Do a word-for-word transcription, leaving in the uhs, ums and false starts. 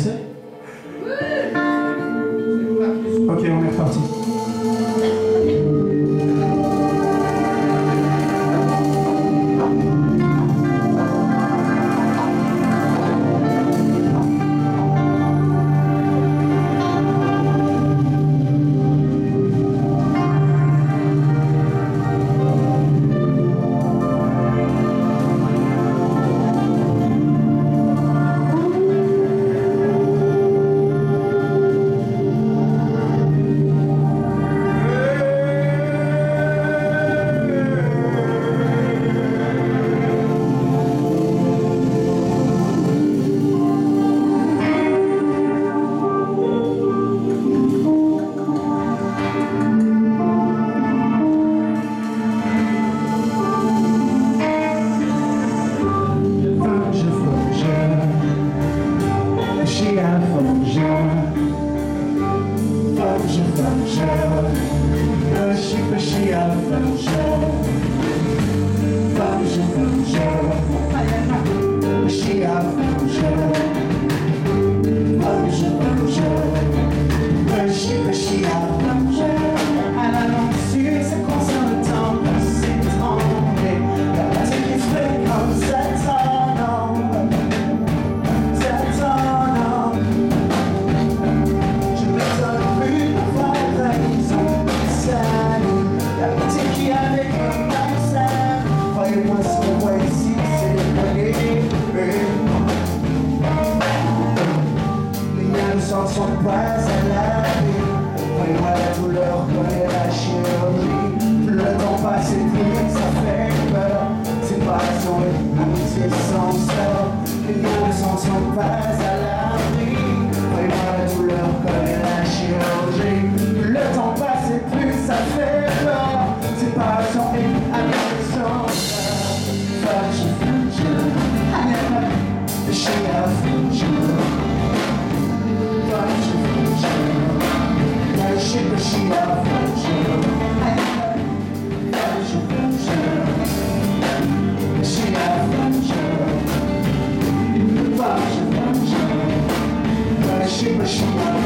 commencer? Ok, on est reparti. Sont pas à la vie, moi la douleur connaît la chirurgie. Le temps passe et plus ça fait peur. C'est pas son amitié sans sort. Les liens ne s'en sont pas à l'abri. Moi la douleur connaît la chirurgie. Le temps passe et plus ça fait peur. C'est pas son amitié sans sort. Future, future, I never, she a future. She a future. She a future. She a future.